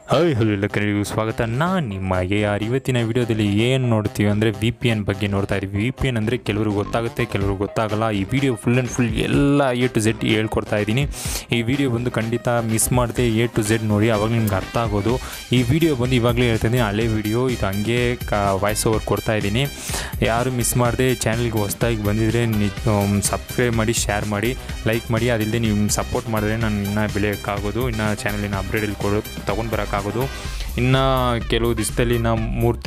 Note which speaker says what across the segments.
Speaker 1: Hi hello ಎಲ್ಲ ಕನ್ನಡಿಗೂ ಸ್ವಾಗತ. ನಾನು ನಿಮಗೆ ಇವತ್ತಿನ ವಿಡಿಯೋದಲ್ಲಿ ಏನು ನೋಡ್ತೀವಿ ಅಂದರೆ ವಿ ಪಿ ಎನ್ ಬಗ್ಗೆ ನೋಡ್ತಾ ಇದ್ದೀವಿ. ವಿ ಪಿ ಎನ್ ಅಂದರೆ ಕೆಲವರು ಗೊತ್ತಾಗುತ್ತೆ, ಕೆಲವರು ಗೊತ್ತಾಗಲ್ಲ. ಈ ವಿಡಿಯೋ ಫುಲ್ ಆ್ಯಂಡ್ ಫುಲ್ ಎಲ್ಲ ಎ ಟು ಝೆಡ್ ಹೇಳ್ಕೊಡ್ತಾ ಇದ್ದೀನಿ. ಈ ವಿಡಿಯೋ ಬಂದು ಖಂಡಿತ ಮಿಸ್ ಮಾಡದೆ ಎ ಟು ಝೆಡ್ ನೋಡಿ, ಆವಾಗ ನಿಮ್ಗೆ ಅರ್ಥ ಆಗೋದು. ಈ ವಿಡಿಯೋ ಬಂದು ಇವಾಗಲೇ ಹೇಳ್ತಾ ಇದ್ದೀನಿ, ಹಳೆ ವಿಡಿಯೋ ಇದು, ಹಂಗೆ ವಾಯ್ಸ್ ಓವರ್ ಕೊಡ್ತಾ ಇದ್ದೀನಿ. ಯಾರು ಮಿಸ್ ಮಾಡದೆ ಚಾನಲ್ಗೆ ಹೊಸ್ದಾಗಿ ಬಂದಿದ್ದರೆ ಸಬ್ಸ್ಕ್ರೈಬ್ ಮಾಡಿ, ಶೇರ್ ಮಾಡಿ, ಲೈಕ್ ಮಾಡಿ. ಅದಿಲ್ಲದೆ ನೀವು ಸಪೋರ್ಟ್ ಮಾಡಿದ್ರೆ ನಾನು ಇನ್ನೂ ಬೆಳೆಯೋಕ್ಕಾಗೋದು, ಇನ್ನು ಚಾನಲಿನ ಅಪ್ಡೇಟಲ್ಲಿ ತೊಗೊಂಡು ಬರೋಕ್ಕಾಗೋದು. ಇನ್ನು ಕೆಲವು ದಿವಸದಲ್ಲಿ ನಾವು ಮೂರು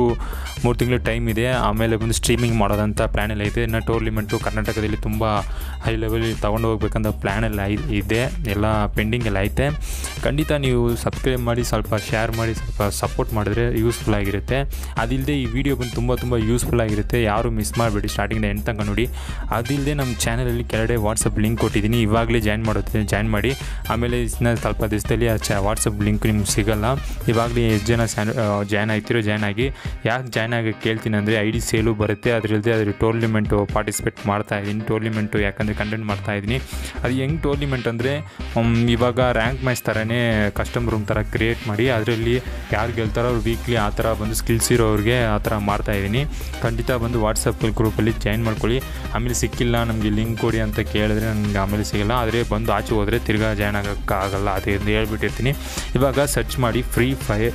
Speaker 1: ತಿಂಗಳು ಟೈಮ್ ಇದೆ. ಆಮೇಲೆ ಬಂದು ಸ್ಟ್ರೀಮಿಂಗ್ ಮಾಡೋದಂಥ ಪ್ಲ್ಯಾನೆಲ್ಲ ಇದೆ. ಇನ್ನು ಟೂರ್ನಿಮೆಂಟು ಕರ್ನಾಟಕದಲ್ಲಿ ತುಂಬ ಹೈ ಲೆವೆಲಿಗೆ ತೊಗೊಂಡು ಹೋಗ್ಬೇಕಂತ ಪ್ಲ್ಯಾನೆಲ್ಲ ಇದೆ. ಎಲ್ಲ ಪೆಂಡಿಂಗ್ ಎಲ್ಲ ಐತೆ. ಖಂಡಿತ ನೀವು ಸಬ್ಸ್ಕ್ರೈಬ್ ಮಾಡಿ, ಸ್ವಲ್ಪ ಶೇರ್ ಮಾಡಿ, ಸ್ವಲ್ಪ ಸಪೋರ್ಟ್ ಮಾಡಿದ್ರೆ ಯೂಸ್ಫುಲ್ ಆಗಿರುತ್ತೆ. ಅದಿಲ್ಲದೆ ಈ ವಿಡಿಯೋ ಬಂದು ತುಂಬ ಯೂಸ್ಫುಲ್ ಆಗಿರುತ್ತೆ. ಯಾರು ಮಿಸ್ ಮಾಡಬೇಡಿ, ಸ್ಟಾರ್ಟಿಂದ ಎಂಡ್ ತನಕ ನೋಡಿ. ಅದಿಲ್ಲದೆ ನಮ್ಮ ಚಾನಲಲ್ಲಿ ಕೆಳಗಡೆ ವಾಟ್ಸಪ್ ಲಿಂಕ್ ಕೊಟ್ಟಿದ್ದೀನಿ, ಇವಾಗಲೇ ಜಾಯ್ನ್ ಮಾಡಿ. ಆಮೇಲೆ ಇನ್ನು ಸ್ವಲ್ಪ ದಿವಸದಲ್ಲಿ ವಾಟ್ಸಪ್ ಲಿಂಕ್ ನಿಮ್ಗೆ ಸಿಗೋಲ್ಲ. ಇವಾಗಲೇ ಎಷ್ಟು ಜನ ಜಾಯ್ನ್ ಆಗ್ತಿರೋ ಜಾಯ್ನ್ ಆಗಿ. ಯಾಕೆ ಜಾಯ್ನ್ ಆಗಿ ಕೇಳ್ತೀನಿ ಅಂದರೆ ID ಸೇಲು ಬರುತ್ತೆ, ಅದ್ರ ಟೂರ್ನಿಮೆಂಟು ಪಾರ್ಟಿಸಿಪೇಟ್ ಮಾಡ್ತಾಯಿದ್ದೀನಿ. ಟೂರ್ನಿಮೆಂಟು ಯಾಕಂದರೆ ಕಂಟೆಂಟ್ ಮಾಡ್ತಾಯಿದ್ದೀನಿ. ಅದು ಹೆಂಗೆ ಟೂರ್ನಿಮೆಂಟ್ ಅಂದರೆ ಇವಾಗ ರ್ಯಾಂಕ್ ಮ್ಯಾಚ್ ಥರನೇ ಕಸ್ಟಮ್ ರೂಮ್ ಥರ ಕ್ರಿಯೇಟ್ ಮಾಡಿ, ಅದರಲ್ಲಿ ಯಾರು ಗೆಲ್ತಾರೋ ಅವ್ರು ವೀಕ್ಲಿ ಆ ಥರ ಬಂದು ಸ್ಕಿಲ್ಸ್ ಇರೋರಿಗೆ ಆ ಥರ ಮಾಡ್ತಾಯಿದ್ದೀನಿ. ಖಂಡಿತ ಬಂದು ವಾಟ್ಸಪ್ ಗ್ರೂಪಲ್ಲಿ ಜಾಯ್ನ್ ಮಾಡ್ಕೊಳ್ಳಿ. ಆಮೇಲೆ ಸಿಕ್ಕಿಲ್ಲ ನಮಗೆ ಲಿಂಕ್ ಕೊಡಿ ಅಂತ ಕೇಳಿದ್ರೆ ನನಗೆ ಆಮೇಲೆ ಸಿಗೋಲ್ಲ. ಆದರೆ ಬಂದು ಆಚೆ ಹೋದರೆ ತಿರ್ಗಾ ಜಾಯ್ನ್ ಆಗೋಕ್ಕಾಗಲ್ಲ, ಅದರಿಂದ ಹೇಳ್ಬಿಟ್ಟಿರ್ತೀನಿ. ಇವಾಗ ಸರ್ಚ್ ಮಾಡಿ ಫ್ರೀ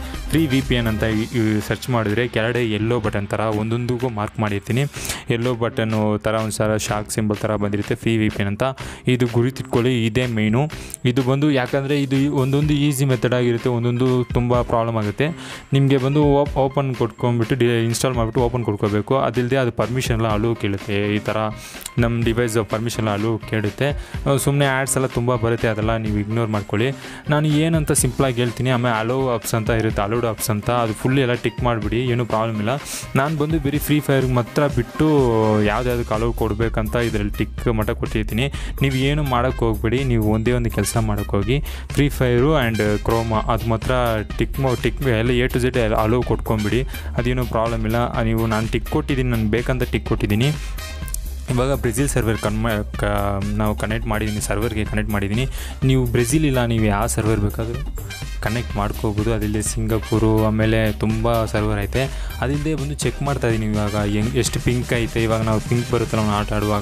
Speaker 1: ವಿ ಪಿ ಎನ್ ಅಂತ ಸರ್ಚ್ ಮಾಡಿದ್ರೆ ಕೆಳಗಡೆ ಎಲ್ಲೋ ಬಟನ್ ಥರ ಒಂದೊಂದಿಗೂ ಮಾರ್ಕ್ ಮಾಡಿರ್ತೀನಿ. ಎಲ್ಲೋ ಬಟನ್ನು ಥರ ಒಂದು ಸಲ ಶಾಕ್ ಸಿಂಬಲ್ ಥರ ಬಂದಿರುತ್ತೆ, ಫ್ರೀ ವಿ ಪಿ ಎನ್ ಅಂತ. ಇದು ಗುರುತಿಟ್ಕೊಳ್ಳಿ, ಇದೇ ಮೇಯ್ನು. ಇದು ಬಂದು ಯಾಕಂದರೆ ಇದು ಒಂದೊಂದು ಈಸಿ ಮೆಥಡ್ ಆಗಿರುತ್ತೆ, ಒಂದೊಂದು ತುಂಬ ಪ್ರಾಬ್ಲಮ್ ಆಗುತ್ತೆ. ನಿಮಗೆ ಬಂದು ಓಪನ್ ಕೊಟ್ಕೊಂಡ್ಬಿಟ್ಟು ಇನ್ಸ್ಟಾಲ್ ಮಾಡಿಬಿಟ್ಟು ಓಪನ್ ಕೊಡ್ಕೋಬೇಕು. ಅದಿಲ್ಲದೆ ಅದು ಪರ್ಮಿಷನ್ ಎಲ್ಲ ಅಲೋ ಕೇಳುತ್ತೆ. ಈ ಥರ ನಮ್ಮ ಡಿವೈಸ್ ಪರ್ಮಿಷನ್ ಎಲ್ಲ ಅಲೋ ಕೇಳುತ್ತೆ. ಸುಮ್ಮನೆ ಆ್ಯಡ್ಸ್ ಎಲ್ಲ ತುಂಬ ಬರುತ್ತೆ, ಅದೆಲ್ಲ ನೀವು ಇಗ್ನೋರ್ ಮಾಡ್ಕೊಳ್ಳಿ. ನಾನು ಏನಂತ ಸಿಂಪಲಾಗಿ ಹೇಳ್ತೀನಿ. ಆಮೇಲೆ ಅಲೋ ಆಪ್ಸ್ ಅಂತ ಇರುತ್ತೆ, ಅಲೋಡ್ ಆಪ್ಸ್ ಅಂತ, ಅದು ಫುಲ್ ಎಲ್ಲ ಟಿಕ್ ಮಾಡಿಬಿಡಿ, ಏನೂ ಪ್ರಾಬ್ಲಮ್ ಇಲ್ಲ. ನಾನು ಬಂದು ಬರೀ ಫ್ರೀ ಫೈರ್ಗೆ ಮಾತ್ರ ಬಿಟ್ಟು ಯಾವುದ್ಯಾವುದಕ್ಕೆ ಅಲೋ ಕೊಡಬೇಕಂತ ಇದರಲ್ಲಿ ಟಿಕ್ ಮಟ್ಟ ಕೊಟ್ಟಿರ್ತೀನಿ. ನೀವು ಏನು ಮಾಡೋಕ್ಕೆ ಹೋಗ್ಬೇಡಿ, ನೀವು ಒಂದೇ ಒಂದು ಕೆಲಸ ಮಾಡೋಕ್ಕೋಗಿ ಫ್ರೀ ಫೈರು ಆ್ಯಂಡ್ ಕ್ರೋಮಾ ಅದು ಮಾತ್ರ ಟಿಕ್ ಎಲ್ಲ ಎ ಟು ಝೆಡ್ ಅಲೋ ಕೊಟ್ಕೊಂಬಿಡಿ, ಅದೇನೂ ಪ್ರಾಬ್ಲಮ್ ಇಲ್ಲ. ನೀವು ನಾನು ಟಿಕ್ ಕೊಟ್ಟಿದ್ದೀನಿ, ನಾನು ಬೇಕಂತ ಟಿಕ್ ಕೊಟ್ಟಿದ್ದೀನಿ. ಇವಾಗ ಬ್ರೆಜಿಲ್ ಸರ್ವರ್ ನಾವು ಕನೆಕ್ಟ್ ಮಾಡಿದ್ದೀನಿ, ಸರ್ವರ್ಗೆ ಕನೆಕ್ಟ್ ಮಾಡಿದ್ದೀನಿ. ನೀವು ಬ್ರೆಜಿಲ್ ಇಲ್ಲ, ನೀವು ಯಾವ ಸರ್ವರ್ ಬೇಕಾದರೂ ಕನೆಕ್ಟ್ ಮಾಡ್ಕೋಬೋದು. ಅದಿಲ್ಲದೆ ಸಿಂಗಾಪುರು, ಆಮೇಲೆ ತುಂಬ ಸರ್ವರ್ ಐತೆ. ಅದಿಲ್ಲದೆ ಬಂದು ಚೆಕ್ ಮಾಡ್ತಾಯಿದ್ದೀನಿ ಇವಾಗ ಎಷ್ಟು ಪಿಂಕ್ ಐತೆ. ಇವಾಗ ನಾವು ಪಿಂಕ್ ಬರುತ್ತಲ್ಲ ನಾವು ಆಟ ಆಡುವಾಗ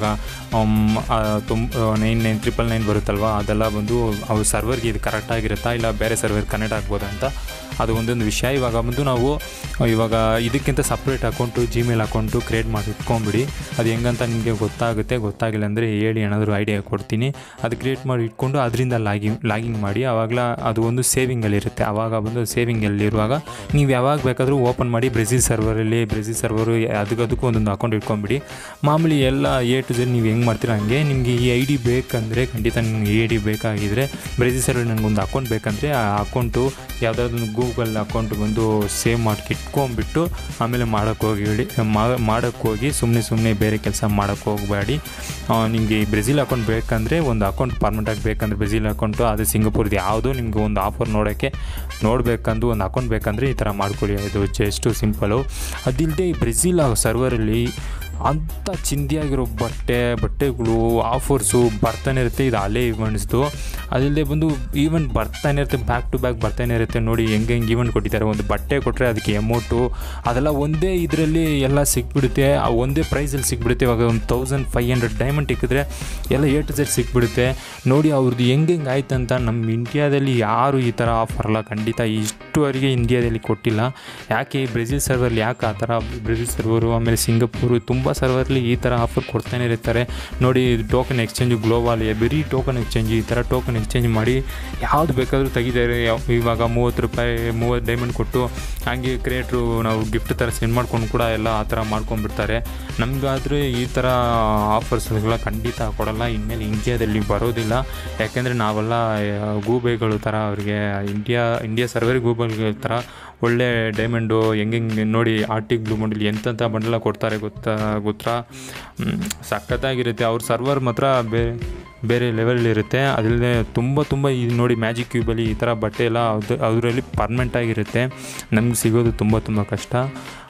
Speaker 1: 9999 ಬರುತ್ತಲ್ವ, ಅದೆಲ್ಲ ಬಂದು ಅವು ಸರ್ವರ್ಗೆ ಇದು ಕರೆಕ್ಟಾಗಿರುತ್ತಾ ಇಲ್ಲ ಬೇರೆ ಸರ್ವರ್ ಕನೆಕ್ಟ್ ಆಗ್ಬೋದಾ ಅಂತ ಅದು ಒಂದೊಂದು ವಿಷಯ. ಇವಾಗ ಬಂದು ನಾವು ಇದಕ್ಕಿಂತ separate account, Gmail account create ಮಾಡಿ ಇಟ್ಕೊಂಬಿಡಿ. ಅದು ಹೆಂಗಂತ ನಿಮಗೆ ಗೊತ್ತಾಗಿಲ್ಲ ಅಂದರೆ ಹೇಳಿ, ಏನಾದರೂ ಐಡಿಯಾ ಕೊಡ್ತೀನಿ. ಅದು ಕ್ರಿಯೇಟ್ ಮಾಡಿ ಇಟ್ಕೊಂಡು ಅದರಿಂದ ಲಾಗಿನ್ ಮಾಡಿ. ಆವಾಗಲ ಅದು ಒಂದು ಸೇವಿಂಗಲ್ಲಿರುತ್ತೆ. ಆವಾಗ ಬಂದು ಸೇವಿಂಗಲ್ಲಿರುವಾಗ ನೀವು ಯಾವಾಗ ಬೇಕಾದರೂ ಓಪನ್ ಮಾಡಿ ಬ್ರೆಜಿಲ್ ಸರ್ವರು ಅದಕ್ಕೂ ಒಂದೊಂದು ಅಕೌಂಟ್ ಇಟ್ಕೊಂಬಿಡಿ. ಮಾಮೂಲಿ ಎಲ್ಲ ಎ ಟು ಝೆಡ್ ನೀವು ಹೆಂಗೆ ಮಾಡ್ತೀರ ಹಂಗೆ. ನಿಮಗೆ ಈ ID ಬೇಕಂದರೆ ಖಂಡಿತ ನಿಮ್ಗೆ ಈ ID ಬೇಕಾಗಿದ್ದರೆ ಬ್ರೆಜಿಲ್ ಸರ್ವರ್ ನನಗೊಂದು ಅಕೌಂಟ್ ಬೇಕಂದರೆ ಆ ಅಕೌಂಟು ಯಾವುದಾದ್ರೂ ಗೂಗಲ್ ಅಕೌಂಟ್ ಬಂದು ಸೇವ್ ಮಾಡಿ ಇಟ್ಕೊಂಡ್ಬಿಟ್ಟು ಆಮೇಲೆ ಮಾಡೋಕ್ಕೋಗಿ ಸುಮ್ಮನೆ ಬೇರೆ ಕೆಲಸ ಮಾಡೋಕ್ಕೆ ಹೋಗಬೇಡಿ. ನಿಮಗೆ ಬ್ರೆಜಿಲ್ ಅಕೌಂಟ್ ಬೇಕಂದರೆ ಒಂದು ಅಕೌಂಟ್ ಪರ್ಮನೆಂಟಾಗಿ ಬೇಕಂದರೆ ಬ್ರೆಜಿಲ್ ಅಕೌಂಟು, ಅದು ಸಿಂಗಾಪುರ್ದು ಯಾವುದೋ ನಿಮಗೆ ಒಂದು ಆಫರ್ ನೋಡಬೇಕಂದು ಒಂದು ಅಕೌಂಟ್ ಬೇಕಂದರೆ ಈ ಥರ ಮಾಡ್ಕೊಳ್ಳಿ. ಇದು ಜಸ್ಟ್ ಸಿಂಪಲು. ಅದಿಲ್ಲದೆ ಈ ಬ್ರೆಜಿಲ್ ಸರ್ವರಲ್ಲಿ ಅಂಥ ಚಿಂದಿಯಾಗಿರೋ ಬಟ್ಟೆಗಳು ಆಫರ್ಸು ಬರ್ತಾನೆ ಇರುತ್ತೆ. ಇದು ಹಳೆ ಈವೆಂಟ್ಸ್ದು. ಅದಿಲ್ಲದೆ ಬಂದು ಈವೆಂಟ್ ಬರ್ತಾನೆ ಇರುತ್ತೆ, ಬ್ಯಾಕ್ ಟು ಬ್ಯಾಕ್ ಬರ್ತಾನೆ ಇರುತ್ತೆ. ನೋಡಿ ಹೆಂಗೆ ಈವೆಂಟ್ ಕೊಟ್ಟಿದ್ದಾರೆ. ಒಂದು ಬಟ್ಟೆ ಕೊಟ್ಟರೆ ಅದಕ್ಕೆ ಅಮೌಂಟು ಅದೆಲ್ಲ ಒಂದೇ ಇದರಲ್ಲಿ ಎಲ್ಲ ಸಿಕ್ಬಿಡುತ್ತೆ, ಒಂದೇ ಪ್ರೈಸಲ್ಲಿ ಸಿಕ್ಬಿಡುತ್ತೆ. ಇವಾಗ ಒಂದು 1500 ಡೈಮಂಡ್ ಇಕ್ಕಿದ್ರೆ ಎಲ್ಲ ಎ ಟು ಝೆಡ್ ಸಿಕ್ಬಿಡುತ್ತೆ. ನೋಡಿ ಅವ್ರದ್ದು ಹೆಂಗೆ ಆಯ್ತಂತ. ನಮ್ಮ ಇಂಡಿಯಾದಲ್ಲಿ ಯಾರು ಈ ಥರ ಆಫರಲ್ಲ, ಖಂಡಿತ ಇಷ್ಟುವರೆಗೆ ಇಂಡಿಯಾದಲ್ಲಿ ಕೊಟ್ಟಿಲ್ಲ. ಯಾಕೆ ಬ್ರೆಜಿಲ್ ಸರ್ವರ್ಲಿ ಯಾಕೆ ಆ ಥರ ಬ್ರೆಜಿಲ್ ಸರ್ವರು ಆಮೇಲೆ ಸಿಂಗಾಪುರು ತುಂಬ ಸರ್ವರ್ಲಿ ಈ ಥರ ಆಫರ್ ಕೊಡ್ತಾನೆ ಇರ್ತಾರೆ. ನೋಡಿ ಟೋಕನ್ ಎಕ್ಸ್ಚೇಂಜು ಗ್ಲೋಬಲ್ ಬರೀ ಟೋಕನ್ ಎಕ್ಸ್ಚೇಂಜ್, ಈ ಥರ ಟೋಕನ್ ಎಕ್ಸ್ಚೇಂಜ್ ಮಾಡಿ ಯಾವುದು ಬೇಕಾದರೂ ತೆಗಿತಾರೆ. ಇವಾಗ $30 ಡೈಮಂಡ್ ಕೊಟ್ಟು ಹಾಗೆ ಕ್ರಿಯೇಟ್ರು ನಾವು ಗಿಫ್ಟ್ ಥರ ಸೆಂಡ್ ಮಾಡ್ಕೊಂಡು ಕೂಡ ಎಲ್ಲ ಆ ಥರ ಮಾಡ್ಕೊಂಡ್ಬಿಡ್ತಾರೆ. ನಮಗಾದರೆ ಈ ಥರ ಆಫರ್ಸ್ಗಳ ಖಂಡಿತ ಕೊಡಲ್ಲ, ಇನ್ಮೇಲೆ ಇಂಡಿಯಾದಲ್ಲಿ ಬರೋದಿಲ್ಲ. ಯಾಕೆಂದರೆ ನಾವೆಲ್ಲ ಗೂಬೆಗಳು ಥರ ಅವ್ರಿಗೆ ಇಂಡಿಯಾ ಸರ್ವರ್ ಗೂಬಲ್ಗಳ ಥರ ಒಳ್ಳೆ ಡೈಮಂಡು ಹೆಂಗೆ ನೋಡಿ ಆರ್ಟಿಕ್ ಬ್ಲೂ ಮಂಡಲಿ ಎಂತೆಂಥ ಬಂಡಲ ಕೊಡ್ತಾರೆ ಗೊತ್ತಾ ಸಖತ್ತಾಗಿರುತ್ತೆ. ಅವ್ರ ಸರ್ವರ್ ಮಾತ್ರ ಬೇರೆ ಲೆವೆಲಿರುತ್ತೆ. ಅದಲ್ಲದೆ ತುಂಬ ಇದು ನೋಡಿ ಮ್ಯಾಜಿಕ್ ಕ್ಯೂಬಲ್ಲಿ ಈ ಥರ ಬಟ್ಟೆ ಎಲ್ಲ ಅದರಲ್ಲಿ ಪರ್ಮನೆಂಟಾಗಿರುತ್ತೆ. ನಮ್ಗೆ ಸಿಗೋದು ತುಂಬ ಕಷ್ಟ.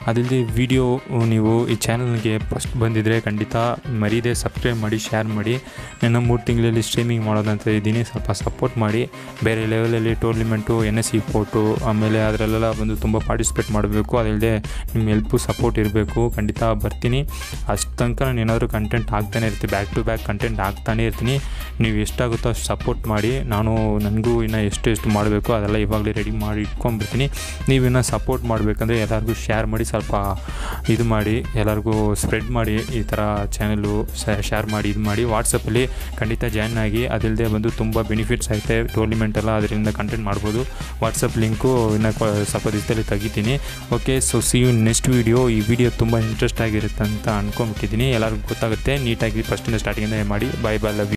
Speaker 1: ಅದಲ್ಲದೆ ವಿಡಿಯೋ ನೀವು ಈ ಚಾನಲ್ಗೆ ಫಸ್ಟ್ ಬಂದಿದ್ದರೆ ಖಂಡಿತ ಮರೀದೆ ಸಬ್ಸ್ಕ್ರೈಬ್ ಮಾಡಿ, ಶೇರ್ ಮಾಡಿ. ನಾನು 3 ತಿಂಗಳಲ್ಲಿ ಸ್ಟ್ರೀಮಿಂಗ್ ಮಾಡೋದಂತ ಇದ್ದೀನಿ, ಸ್ವಲ್ಪ ಸಪೋರ್ಟ್ ಮಾಡಿ. ಬೇರೆ ಲೆವೆಲಲ್ಲಿ ಟೂರ್ನಿಮೆಂಟು NSC ಫೋಟೋ ಆಮೇಲೆ ಅದರಲ್ಲೆಲ್ಲ ಬಂದು ತುಂಬ ಪಾರ್ಟಿಸಿಪೇಟ್ ಮಾಡಬೇಕು. ಅದಲ್ಲದೆ ನಿಮ್ಮ ಹೆಲ್ಪು ಸಪೋರ್ಟ್ ಇರಬೇಕು. ಖಂಡಿತ ಬರ್ತೀನಿ. ಅಷ್ಟು ತನಕ ನಾನು ಏನಾದರೂ ಕಂಟೆಂಟ್ ಹಾಕ್ತಾನೆ ಇರ್ತೀನಿ, ಬ್ಯಾಕ್ ಟು ಬ್ಯಾಕ್ ಕಂಟೆಂಟ್ ಹಾಕ್ತಾನೆ ಇರ್ತೀನಿ. ನೀವು ಎಷ್ಟಾಗುತ್ತೋ ಅಷ್ಟು ಸಪೋರ್ಟ್ ಮಾಡಿ. ನನಗೂ ಇನ್ನೂ ಎಷ್ಟು ಮಾಡಬೇಕು ಅದೆಲ್ಲ ಇವಾಗಲೇ ರೆಡಿ ಮಾಡಿ ಇಟ್ಕೊಂಡ್ಬಿಡ್ತೀನಿ. ನೀವು ಇನ್ನೂ ಸಪೋರ್ಟ್ ಮಾಡಬೇಕಂದ್ರೆ ಎಲ್ಲರಿಗೂ ಶೇರ್ ಮಾಡಿ, ಸ್ವಲ್ಪ ಇದು ಮಾಡಿ, ಎಲ್ಲರಿಗೂ ಸ್ಪ್ರೆಡ್ ಮಾಡಿ. ಈ ಥರ ಚಾನಲ್ಲು ಶೇರ್ ಮಾಡಿ, ಇದು ಮಾಡಿ. ವಾಟ್ಸಪ್ಪಲ್ಲಿ ಖಂಡಿತ ಜಾಯ್ನ್ ಆಗಿ. ಅದಲ್ಲದೆ ಬಂದು ತುಂಬ ಬೆನಿಫಿಟ್ಸ್ ಐತೆ ಟೂರ್ನಿಮೆಂಟೆಲ್ಲ, ಅದರಿಂದ ಕಂಟೆಂಟ್ ಮಾಡ್ಬೋದು. ವಾಟ್ಸಪ್ ಲಿಂಕು ಇನ್ನು ಸ್ವಲ್ಪ ದಿವಸದಲ್ಲಿ ತೆಗಿತೀನಿ. Okay, so see you next video. ಈ ವಿಡಿಯೋ ತುಂಬ ಇಂಟ್ರೆಸ್ಟ್ ಆಗಿರುತ್ತೆ ಅಂತ ಅಂದ್ಕೊಂಬಿಟ್ಟಿದ್ದೀನಿ. ಎಲ್ಲರಿಗೂ ಗೊತ್ತಾಗುತ್ತೆ. ನೀಟಾಗಿ ಫಸ್ಟಿಂದ ಸ್ಟಾರ್ಟಿಂಗಿಂದ ಮಾಡಿ. Bye love you.